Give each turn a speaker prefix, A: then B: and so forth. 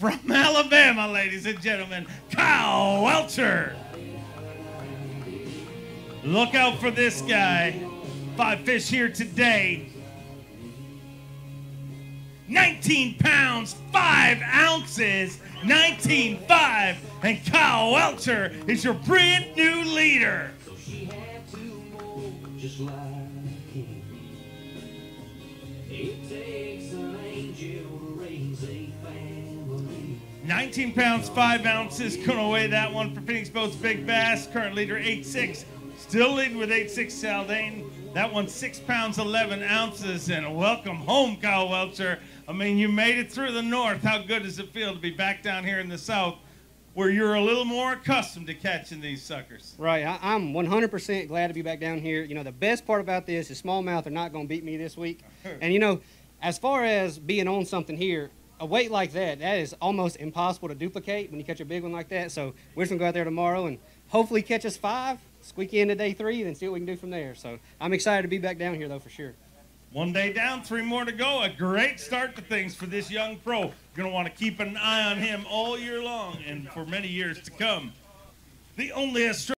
A: from Alabama, ladies and gentlemen, Kyle Welcher. Look out for this guy. 5 fish here today. 19 pounds, 5 ounces, 19.5, and Kyle Welcher is your brand new leader. 19 pounds, 5 ounces. Couldn't weigh that one for Phoenix Boats Big Bass. Current leader 8.6. Still leading with 8.6 Saldane. That one 6 pounds, 11 ounces. And welcome home, Kyle Welcher. I mean, you made it through the north. How good does it feel to be back down here in the south where you're a little more accustomed to catching these suckers?
B: Right. I'm 100% glad to be back down here. You know, the best part about this is smallmouth are not going to beat me this week. And, you know, as far as being on something here, a weight like that is almost impossible to duplicate when you catch a big one like that. So we're just going to go out there tomorrow and hopefully catch us 5, squeak into day 3, and see what we can do from there. So I'm excited to be back down here, though, for sure.
A: 1 day down, 3 more to go. A great start to things for this young pro. You're going to want to keep an eye on him all year long and for many years to come. The only Australian